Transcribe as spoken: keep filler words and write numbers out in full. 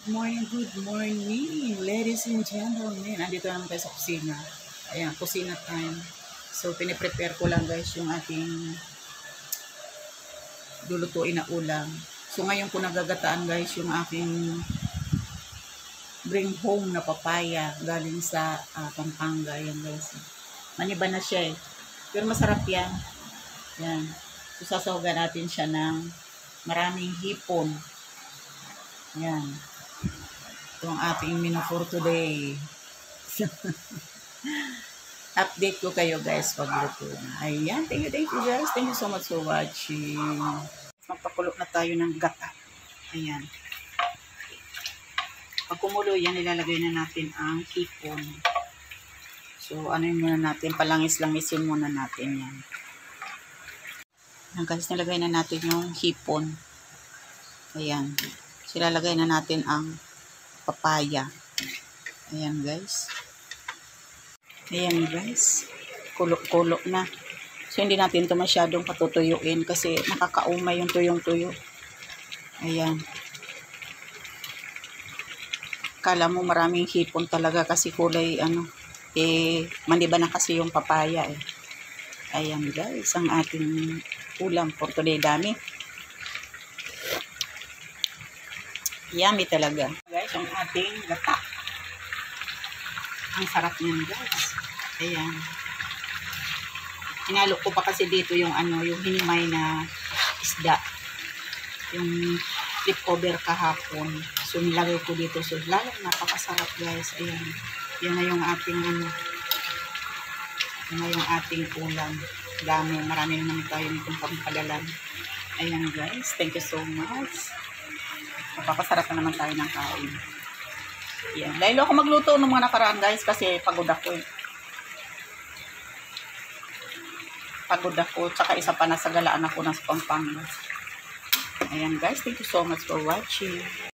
Morning, good morning, ladies and gentlemen. Andito naman tayo sa kusina. Ayan, kusina time. So, piniprepare ko lang guys yung ating lulutuin na ulam. So, ngayon ko nagagataan guys yung aking bring home na papaya galing sa uh, Pampanga. Ayan guys. Maniba na siya eh. Pero masarap yan. Yan. So, sasawagan natin siya ng maraming hipon. Yan. Ito ang ating menu for today. Update ko kayo guys pagluto na. Ayan. Thank you, thank you guys. Thank you so much for watching. Magpakulo na tayo ng gata. Ayan. Pag kumulo yan, ilalagay na natin ang hipon. So, ano yun muna natin? Palangis-langisin muna natin yan. Ayan guys, nilagay na natin yung hipon. Ayan. So, ilalagay na natin ang papaya. Ayan guys. Ayan guys. Kulo-kulo na. So, hindi natin ito masyadong patutuyuin kasi nakakaumay yung tuyong-tuyo. Ayan. Kala mo maraming hipon talaga kasi kulay ano, eh, maniba na kasi yung papaya eh. Ayan guys, ang ating ulam for today. Dami. Yummy talaga. Guys, ang ating gata. Ang sarap niyan guys. Ayan. Hinalo ko pa kasi dito yung ano, yung hinimay na isda. Yung flip over kahapon. So, nilagay ko dito. So, lalong napakasarap guys. Ayan. Yan na yung ating ano. Yan na yung ating ulam. Dami. Marami naman tayo nitong pampagalan. Ayan guys. Thank you so much. Papasarap na naman tayo ng kain. Yan. Dahil ako magluto ng mga nakaraan guys kasi pagod ako eh. Pagod ako. Tsaka isa pa nasa galaan ako ng Pampanga. Ayan guys. Thank you so much for watching.